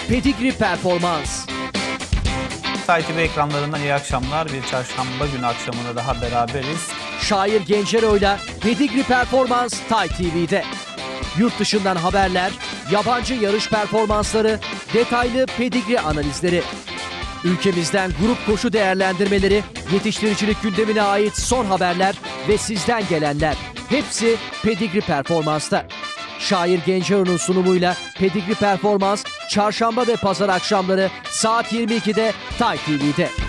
Pedigree Performans. Tay TV ekranlarından iyi akşamlar. Bir çarşamba günü akşamında daha beraberiz. Şair Gencero'yla Pedigree Performans Tay TV'de. Yurt dışından haberler, yabancı yarış performansları, detaylı pedigree analizleri. Ülkemizden grup koşu değerlendirmeleri, yetiştiricilik gündemine ait son haberler ve sizden gelenler. Hepsi Pedigree Performans'ta. Şair Gencero'nun sunumuyla Pedigree Performans, çarşamba ve pazar akşamları saat 22'de Tay TV'de.